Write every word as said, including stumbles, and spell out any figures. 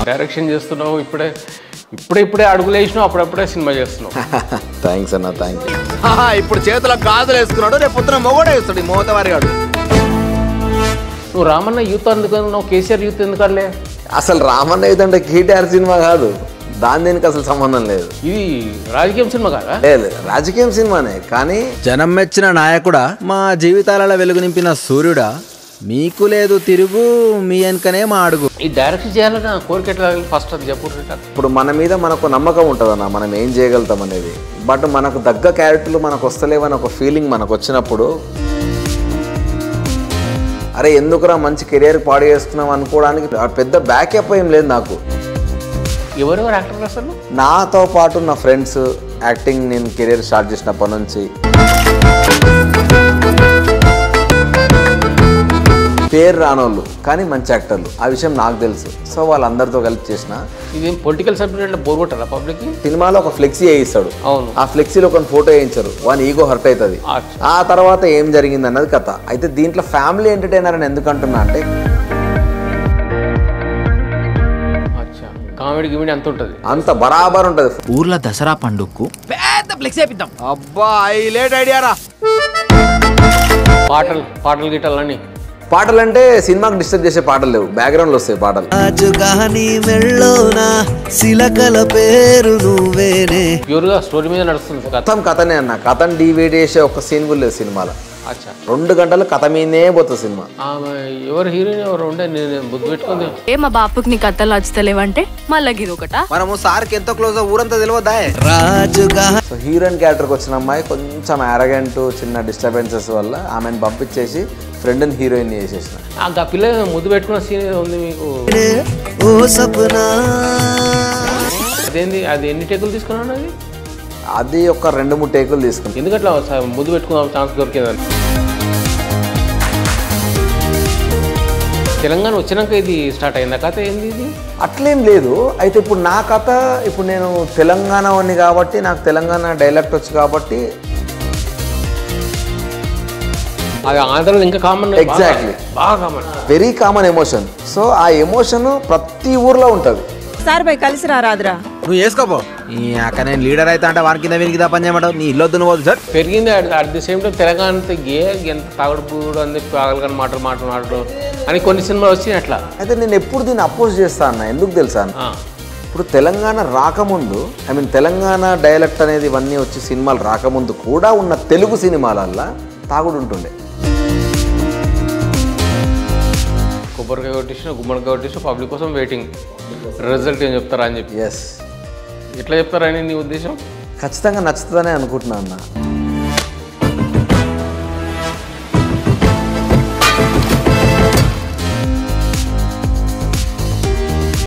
Direction చేస్తున్నావు, ఇప్పుడే ఇప్పుడే ఇప్పుడే అడుగులు వేసినావు, అప్పుడప్పుడే సినిమా చేస్తున్నావు. థ్యాంక్స్ అన్న, థ్యాంక్ యూ. ఇప్పుడు చేతిలో గాజులు వేసుకున్నాడు, రేపు పొద్దున మొగోడే వేస్తాడు ఈ మోతవారి గాడు. నువ్వు రామన్న యూత్ అందుకన్నావు, కేసీఆర్ యూత్ ఎందుకలే? అసలు రామన్న యూత్ అంటే కేటీఆర్ సినిమా కాదు, దాని దీనికి అసలు సంబంధం లేదు. ఇది రాజకీయం సినిమా కాదా? లేదు, రాజకీయం సినిమానే. కానీ జనం మెచ్చిన నాయకుడా, మా జీవితాలలో వెలుగు నింపిన సూర్యుడా, మీకు లేదు తిరుగు, మీ వెనకనే మా అడుగు. ఈ డైరెక్షన్ చేయాలన్న కోరిక ఎట్లా ఫస్ట్ అది చెప్పు. ఇప్పుడు మన మీద మనకు నమ్మకం ఉంటుంది అన్న, మనం ఏం చేయగలుగుతాం అనేది. బట్ మనకు దగ్గ క్యారెక్టర్లు మనకు వస్తలేవని ఒక ఫీలింగ్ మనకు వచ్చినప్పుడు, అరే ఎందుకురా మంచి కెరియర్ పాడు చేస్తున్నాం అనుకోవడానికి పెద్ద బ్యాకప్ ఏం లేదు నాకు. ఎవరెవరు యాక్టర్లు అసలు? నాతో పాటు నా ఫ్రెండ్స్, యాక్టింగ్ నేను కెరియర్ స్టార్ట్ చేసినప్పటి నుంచి పేరు రానోళ్ళు కానీ మంచి యాక్టర్లు, ఆ విషయం నాకు తెలుసు. సో వాళ్ళందరితో కలిపి చేసిన. ఇదేం పొలిటికల్ సబ్జెక్ట్ బోర్ కొట్టారా పబ్లిక్? సినిమాలో ఒక ఫ్లెక్సీ వేయిస్తాడు, అవును. ఆ ఫ్లెక్సీలో ఒక ఫోటో వేయించారు, వాని ఈగో హర్ట్ అవుతుంది. ఆ తర్వాత ఏం జరిగింది అన్నది కథ. అయితే దీంట్లో ఫ్యామిలీ ఎంటర్టైనర్ అని ఎందుకు అంటున్నా అంటే, కామెడీ గిమిడి అంత ఉంటుంది, అంత బరాబర్ ఉంటుంది. ఊర్లో దసరా పండుగకు పెద్ద ఫ్లెక్స్ వేపిద్దాం. అబ్బా హైలైట్ ఐడియా రా. పాటలు పాటలు గిట్టాలని. పాటలు అంటే సినిమాకి డిస్టర్బ్ చేసే పాటలు లేవు, బ్యాక్గ్రౌండ్ లో వస్తాయి పాటలు. ప్యూర్ గా స్టోరీ మీద నడుస్తుంది. మొత్తం కథనే అన్న, కథను డివైడ్ చేసే ఒక సీన్ కూడా లేదు సినిమాలో. అచ్చా, రెండు గంటలు కథ మీదే పోతుంది సినిమా. ఎవరు హీరోయిన్ ఎవరు ఉండే నేను బుద్ధి పెట్టుకుంది. ఏ మా బాపుకి నీ కథలు నచ్చుతలేవంటే మళ్ళా గీరు ఒకట. మనము సార్కి ఎంతో క్లోజ్ ఊరంతా తెలియదా. సో హీరోయిన్ క్యారెక్టర్కి వచ్చిన అమ్మాయి కొంచెం అరగెంట్, చిన్న డిస్టర్బెన్సెస్ వల్ల ఆమెను పంపించేసి ఫ్రెండ్ని హీరోయిన్ చేసేసిన. ఆ పిల్ల ముద్దు పెట్టుకున్న సీన్ ఉంది మీకు. అదేంది, అది ఎన్ని టేకులు తీసుకున్నాను? అది అది ఒక రెండు మూడు టేకులు తీసుకున్నాను. ఎందుకట్లా ముద్దు పెట్టుకున్న ఛాన్స్ దొరికిందని. తెలంగాణ వచ్చినాక ఇది స్టార్ట్ అయిందా కథ? ఏంది ఇది? అట్లేం లేదు. అయితే ఇప్పుడు నా కథ, ఇప్పుడు నేను తెలంగాణ వాడిని కాబట్టి నాకు తెలంగాణ డైలెక్ట్ వచ్చు కాబట్టి అది ఆంధ్రలో ఇంకా కామన్. ఎగ్జాక్ట్లీ, బాగా common, very common emotion. So ఆ ఎమోషన్ ప్రతి ఊర్లో ఉంటుంది. సార్ బై కలిసి రాదురా, నువ్వు వేసుకోపో. అక్కడ నేను లీడర్ అయితే అంటే వారికి కింద వీరికి పని చేయమంటావు. నీ ఇల్లు వద్దు నువ్వు సార్. పెరిగింది at the same time Telangana గే ఎంత తాగుడు పూడు అని పాగలగాని మాటలు మాటలు మాటలు అని కొన్ని సినిమాలు వచ్చినాయి అట్లా. అయితే నేను ఎప్పుడు దీన్ని అపోజ్ చేస్తా అన్న, ఎందుకు తెలుసా? ఇప్పుడు తెలంగాణ రాకముందు, ఐ మీన్ తెలంగాణ డైలెక్ట్ అనేది ఇవన్నీ వచ్చి సినిమాలు రాకముందు కూడా ఉన్న తెలుగు సినిమాలల్లో తాగుడు ఉంటుండే. కొబ్బరికాయ కొట్టించిన, గుమ్మడికాయ కొట్టించిన, పబ్లిక్ కోసం వెయిటింగ్, రిజల్ట్ ఏం చెప్తారా అని చెప్పి. ఎస్, ఎట్లా చెప్తారని నీ ఉద్దేశం? ఖచ్చితంగా నచ్చుతుందనే అనుకుంటున్నా అన్న.